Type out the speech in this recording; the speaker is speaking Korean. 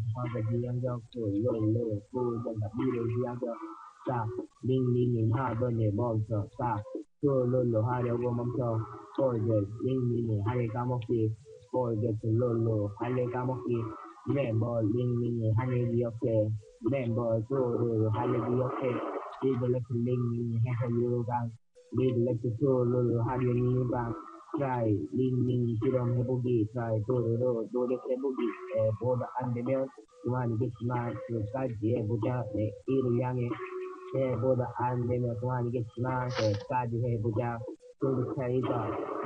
화가지양적 롤로 꾸전다 미래지양적 자 링링링 하더니 멈춰 자 롤로 하려고 멈춰 꼴들 링링링 하래 까먹기 꼴들 롤로 하래 까먹기 멤버 링링링 하래 기억해 멤버 롤로 하래 기억해 리블렉스 링링링 해서 유강 리블렉스 롤로 하래 유강 try 링링 실험해보기 try 도로로 노력해보기 뭐도 안되면 그만이겠지만 끝까지 해보자 내 일을 향해 뭐도 안되면 그만이겠지만 끝까지 해보자 그 차이가